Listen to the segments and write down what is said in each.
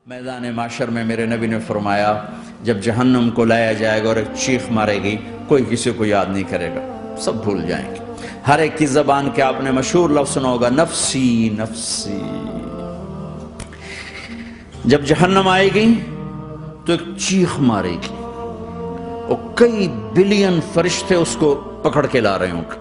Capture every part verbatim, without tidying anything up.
میدان معاشر میں میرے نبی نے فرمایا جب جہنم کو لایا جائے گا اور ایک چیخ مارے گی، کوئی کسی کو یاد نہیں کرے گا، سب بھول جائیں گے۔ ہر ایک کی زبان کے آپ نے مشہور لفظ سنا ہوگا، نفسی نفسی۔ جب جہنم آئے گی تو ایک چیخ مارے گی اور کئی بلین فرشتے اس کو پکڑ کے لا رہے ہوں گے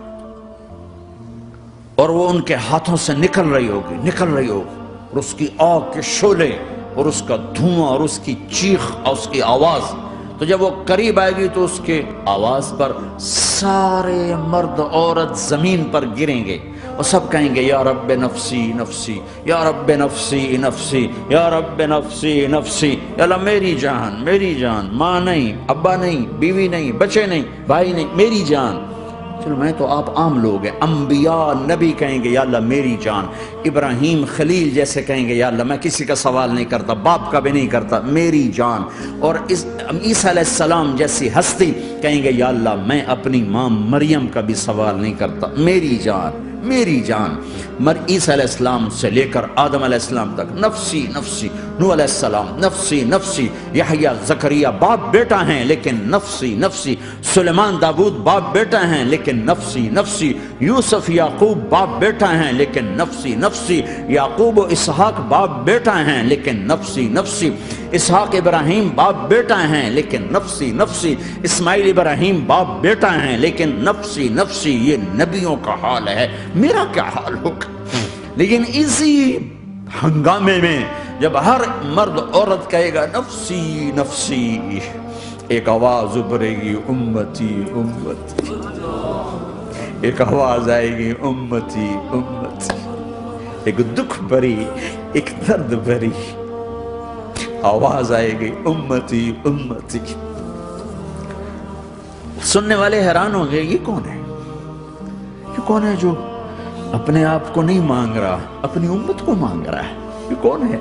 اور وہ ان کے ہاتھوں سے نکل رہی ہوگی نکل رہی ہوگی اور اس کی آگ کے شعلے اور اس کا دھواں اور اس کی چیخ اور اس کی آواز، تو جب وہ قریب آئے گی تو اس کے آواز پر سارے مرد عورت زمین پر گریں گے اور سب کہیں گے یا رب نفسی نفسی، یا رب نفسی نفسی، یا رب نفسی نفسی، یا اللہ میری جان میری جان، ماں نہیں، ابا نہیں، بیوی نہیں، بچے نہیں، بھائی نہیں، میری جان۔ چلو میں تو آپ عام لوگ ہیں، انبیاء نبی کہیں گے یا اللہ میری جان، ابراہیم خلیل جیسے کہیں گے یا اللہ میں کسی کا سوال نہیں کرتا، باپ کا بھی نہیں کرتا، میری جان، اور عیسیٰ علیہ السلام جیسی ہستی کہیں گے یا اللہ میں اپنی ماں مریم کا بھی سوال نہیں کرتا، میری جان میری جان۔ مر عیسیٰ علیہ السلام سے لے کر آدم علیہ السلام تک نفسی نفسی، نوح علیہ السلام نفسی نفسی، یحییٰ زکریا باپ بیٹا ہیں لیکن نفسی نفسی، سلیمان داؤد باپ بیٹا ہیں لیکن نفسی نفسی، یوسف یعقوب باپ بیٹا ہیں لیکن نفسی نفسی، یعقوب و اسحاق باپ بیٹا ہیں لیکن نفسی نفسی، اسحاق ابراہیم باپ بیٹا ہیں لیکن نفسی نفسی، اسماعیل ابراہیم باپ بیٹا ہیں لیکن نفسی نفسی۔ یہ نبیوں کا حال ہے، میرا کیا حال ہوگا؟ لیکن اسی ہنگامے میں جب ہر مرد عورت کہے گا نفسی نفسی، ایک آواز ابھرے گی امتی امتی، ایک آواز آئے گی امتی امتی، ایک دکھ بھری ایک درد بھری آواز آئے گی امتی امتی۔ سننے والے حیران ہوں گے یہ کون ہے، یہ کون ہے جو اپنے آپ کو نہیں مانگ رہا، اپنی امت کو مانگ رہا ہے، یہ کون ہے؟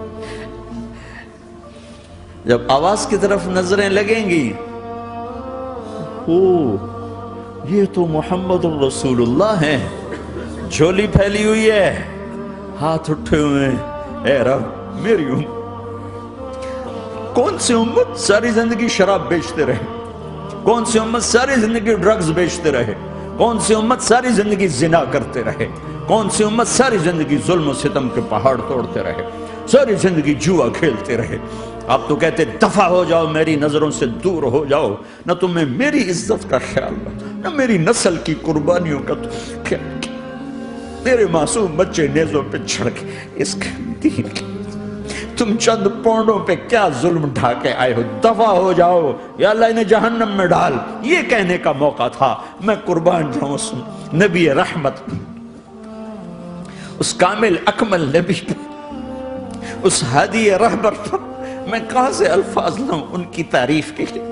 جب آواز کی طرف نظریں لگیں گی، او یہ تو محمد الرسول اللہ ہے، جھولی پھیلی ہوئی ہے، ہاتھ اٹھے ہوئے ہیں، اے رب میری امت۔ کون سی امت ساری زندگی شراب بیچتے رہے، کون سی امت ساری زندگی ڈرگز بیچتے رہے، کون سی امت ساری زندگی زنا کرتے رہے، کون سی امت ساری زندگی ظلم و ستم کے پہاڑ توڑتے رہے، ساری زندگی جوا کھیلتے رہے۔ آپ تو کہتے دفع ہو جاؤ، میری نظروں سے دور ہو جاؤ، نہ تمہیں میری عزت کا خیال رہا، نہ میری نسل کی قربانیوں کا خیال کیا، میرے معصوم بچے نیزوں پہ چڑھ کے اس کے دین کے تم چند پونڈوں پہ کیا ظلم ڈھا کے آئے ہو، دفع ہو جاؤ یا اللہ انہیں جہنم میں ڈال۔ یہ کہنے کا موقع تھا، میں قربان جاؤں اس نبی رحمت پر، اس کامل اکمل نبی پر، اس ہادی رہبر پر میں کہاں سے الفاظ لوں ان کی تعریف کے لیے۔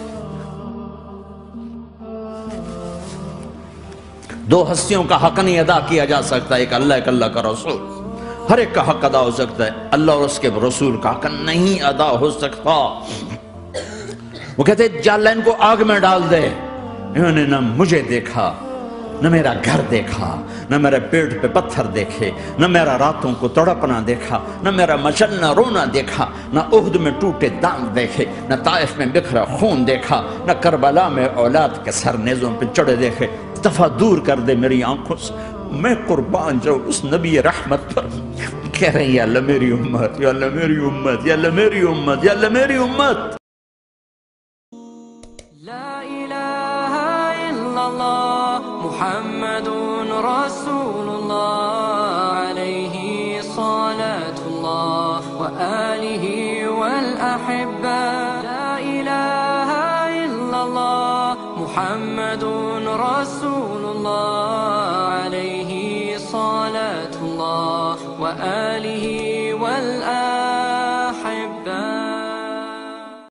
دو ہستیوں کا حق نہیں ادا کیا جا سکتا، ایک اللہ ایک اللہ کا رسول، ہر ایک کا حق ادا ہو سکتا ہے، اللہ اور اس کے رسول کا حق نہیں ادا ہو سکتا۔ وہ کہتے ہیں یا اللہ ان کو آگ میں ڈال دے، انہوں نے نہ مجھے دیکھا، نہ میرا گھر دیکھا، نہ میرے پیٹ پہ پتھر دیکھے، نہ میرا راتوں کو تڑپنا دیکھا، نہ میرا مچلنا رونا دیکھا، نہ احد میں ٹوٹے دانت دیکھے، نہ طائف میں بکھرا خون دیکھا، نہ کربلا میں اولاد کے سر نیزوں پہ چڑھے دیکھے۔ دفعہ دور کر دے میری آنکھوں سے، میں قربان جاؤں اس نبی رحمت پر۔ کہہ رہے ہیں یا اللہ میری امت، یا اللہ میری امت، یا اللہ میری امت، یا اللہ میری امت۔ لا الہ الا اللہ محمد رسول اللہ علیہ صلاة اللہ وآلہ والأحبہ۔ لا الہ الا اللہ محمد رسول اللہ علیہ صلاة اللہ وآلہ